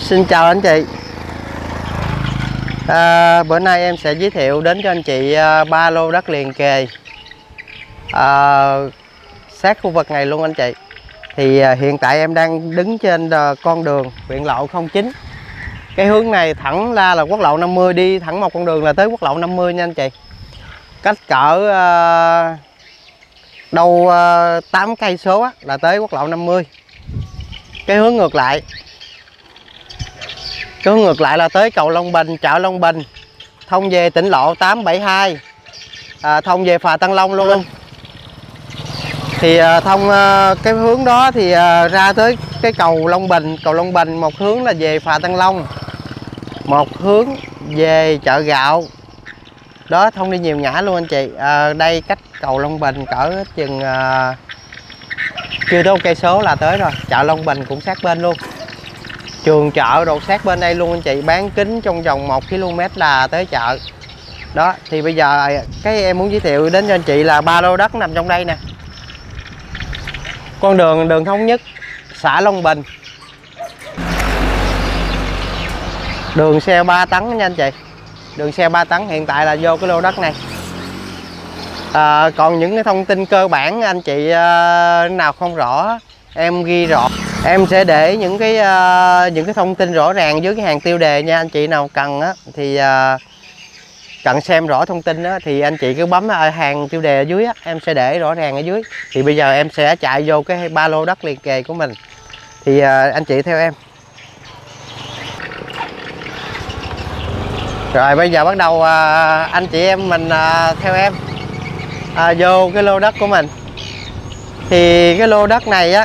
Xin chào anh chị. Bữa nay em sẽ giới thiệu đến cho anh chị 3 lô đất liền kề sát khu vực này luôn anh chị. Thì hiện tại em đang đứng trên con đường huyện lộ 09. Cái hướng này thẳng ra là quốc lộ 50, đi thẳng một con đường là tới quốc lộ 50 nha anh chị. Cách cỡ đâu 8 cây số là tới quốc lộ 50. Cái hướng ngược lại là tới cầu Long Bình, chợ Long Bình, thông về tỉnh lộ 872, thông về phà Tân Long luôn. Thì thông cái hướng đó thì ra tới cái cầu Long Bình một hướng là về phà Tân Long, một hướng về chợ gạo đó, thông đi nhiều ngã luôn anh chị. Đây cách cầu Long Bình cỡ chừng chưa tới 1 cây số là tới rồi. Chợ Long Bình cũng sát bên luôn, trường chợ đồ sát bên đây luôn anh chị, bán kính trong vòng 1 km là tới chợ đó. Thì bây giờ cái em muốn giới thiệu đến cho anh chị là 3 lô đất nằm trong đây nè. Con đường thống nhất, xã Long Bình, đường xe 3 tấn nha anh chị, đường xe 3 tấn. Hiện tại là vô cái lô đất này. Còn những cái thông tin cơ bản anh chị nào không rõ em ghi rõ, em sẽ để những cái thông tin rõ ràng dưới cái hàng tiêu đề nha. Anh chị nào cần thì cần xem rõ thông tin thì anh chị cứ bấm ở hàng tiêu đề ở dưới em sẽ để rõ ràng ở dưới. Thì bây giờ em sẽ chạy vô cái 3 lô đất liền kề của mình. Thì anh chị theo em. Rồi bây giờ bắt đầu anh chị em mình theo em vô cái lô đất của mình. Thì cái lô đất này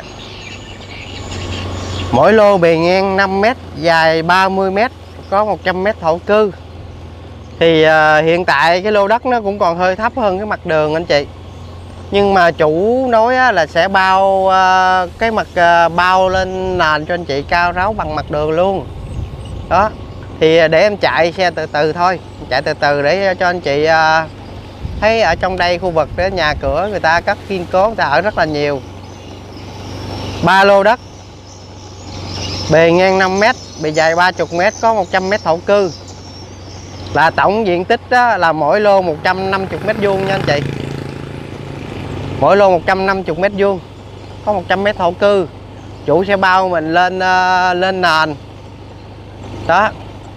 mỗi lô bề ngang 5 m, dài 30 m, có 100 m thổ cư. Thì hiện tại cái lô đất nó cũng còn hơi thấp hơn cái mặt đường anh chị. Nhưng mà chủ nói là sẽ bao cái mặt bao lên nền cho anh chị, cao ráo bằng mặt đường luôn. Đó. Thì để em chạy xe từ từ thôi, chạy từ từ để cho anh chị thấy ở trong đây khu vực đó, nhà cửa người ta cất kiên cố, người ta ở rất là nhiều. 3 lô đất bề ngang 5 m, bề dài 30 m, có 100 m thổ cư. Là tổng diện tích là mỗi lô 150 m² nha anh chị. Mỗi lô 150 m², có 100 m thổ cư. Chủ sẽ bao mình lên lên nền. Đó.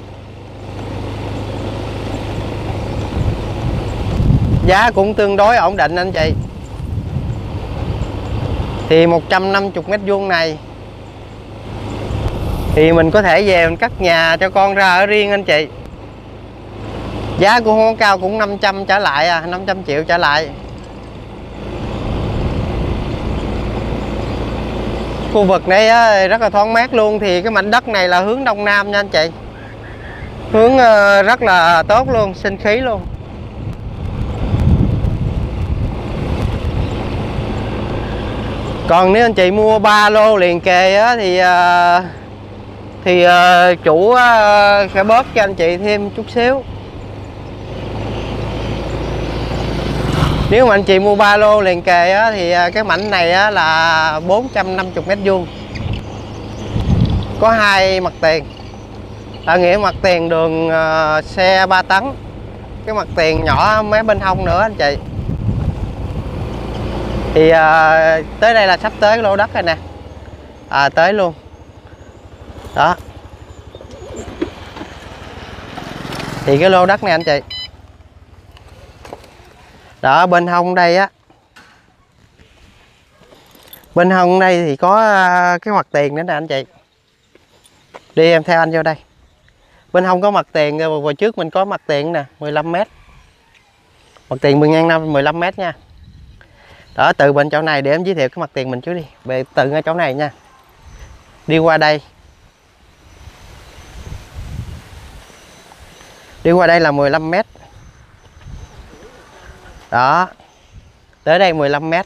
Giá cũng tương đối ổn định anh chị. Thì 150 m² này thì mình có thể về mình cất nhà cho con ra ở riêng anh chị. Giá cũng không cao, cũng 500 trở lại 500 triệu trở lại. Khu vực này rất là thoáng mát luôn. Thì cái mảnh đất này là hướng đông nam nha anh chị. Hướng rất là tốt luôn, sinh khí luôn. Còn nếu anh chị mua 3 lô liền kề thì chủ sẽ bớt cho anh chị thêm chút xíu. Nếu mà anh chị mua 3 lô liền kề thì cái mảnh này là 450 m², có 2 mặt tiền. Nghĩa mặt tiền đường xe 3 tấn, cái mặt tiền nhỏ mấy bên hông nữa anh chị. Thì tới đây là sắp tới cái lô đất này nè, tới luôn đó. Thì cái lô đất này anh chị, đó bên hông đây bên hông đây thì có cái mặt tiền nữa nè anh chị. Đi em theo anh vô đây. Bên hông có mặt tiền, rồi trước mình có mặt tiền nè, 15 m. Mặt tiền bề ngang 15 m nha. Đó, từ bên chỗ này để em giới thiệu cái mặt tiền mình trước đi. Về từ ngay chỗ này nha. Đi qua đây. Đi qua đây là 15 m. Đó. Tới đây 15 m.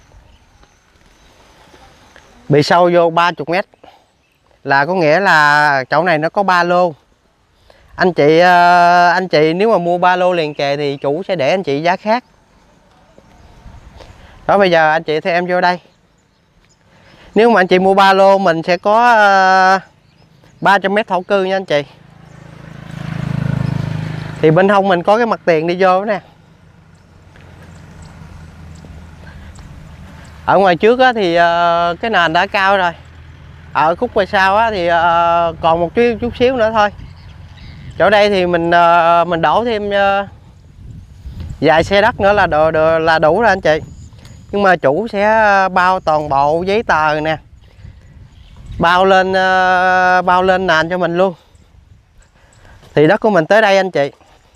Bị sâu vô 30 m. Là có nghĩa là chỗ này nó có 3 lô. Anh chị nếu mà mua 3 lô liền kề thì chủ sẽ để anh chị giá khác. Đó, bây giờ anh chị theo em vô đây. Nếu mà anh chị mua 3 lô mình sẽ có 300 mét thổ cư nha anh chị. Thì bên hông mình có cái mặt tiền đi vô nè. Ở ngoài trước á, thì cái nền đã cao rồi. Ở khúc ngoài sau á, thì còn một chút xíu nữa thôi. Chỗ đây thì mình đổ thêm vài xe đất nữa là đủ rồi anh chị. Nhưng mà chủ sẽ bao toàn bộ giấy tờ nè, bao lên nền cho mình luôn. Thì đất của mình tới đây anh chị.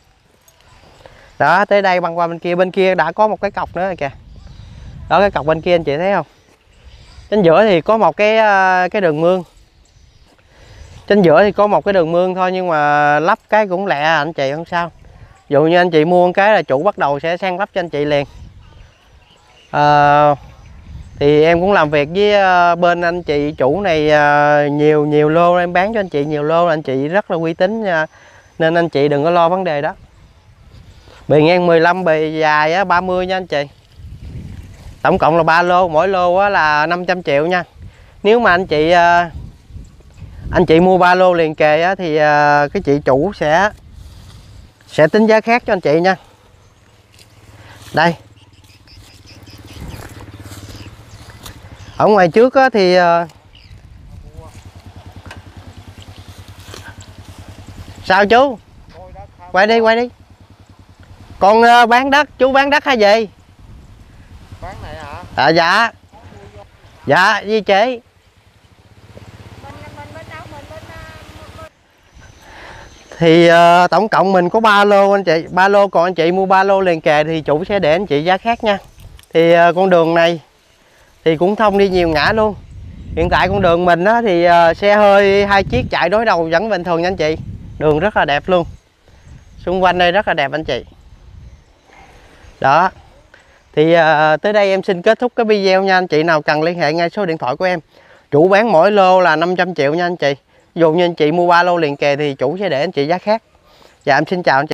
Đó, tới đây băng qua bên kia đã có một cái cọc nữa rồi kìa. Đó, cái cọc bên kia anh chị thấy không? Trên giữa thì có một cái đường mương. Trên giữa thì có một cái đường mương thôi, nhưng mà lắp cái cũng lẹ anh chị, không sao. Dụ như anh chị mua cái là chủ bắt đầu sẽ sang lắp cho anh chị liền. Thì em cũng làm việc với bên anh chị chủ này nhiều lô, em bán cho anh chị nhiều lô, anh chị rất là uy tín nha. Nên anh chị đừng có lo vấn đề đó. Bề ngang 15, bề dài 30 nha anh chị. Tổng cộng là 3 lô, mỗi lô là 500 triệu nha. Nếu mà anh chị mua 3 lô liền kề thì cái chị chủ sẽ tính giá khác cho anh chị nha. Đây. Ở ngoài trước thì sao chú? Quay đi. Con bán đất, chú bán đất hay gì? Bán này hả? Dạ. Dạ, gì chị? Thì tổng cộng mình có 3 lô anh chị, 3 lô, còn anh chị mua 3 lô liền kề thì chủ sẽ để anh chị giá khác nha. Thì con đường này thì cũng thông đi nhiều ngã luôn. Hiện tại con đường mình thì xe hơi 2 chiếc chạy đối đầu vẫn bình thường nha anh chị. Đường rất là đẹp luôn. Xung quanh đây rất là đẹp anh chị. Đó. Thì tới đây em xin kết thúc cái video nha anh chị. Nào cần liên hệ ngay số điện thoại của em. Chủ bán mỗi lô là 500 triệu nha anh chị. Dù như anh chị mua 3 lô liền kề thì chủ sẽ để anh chị giá khác. Dạ em xin chào anh chị.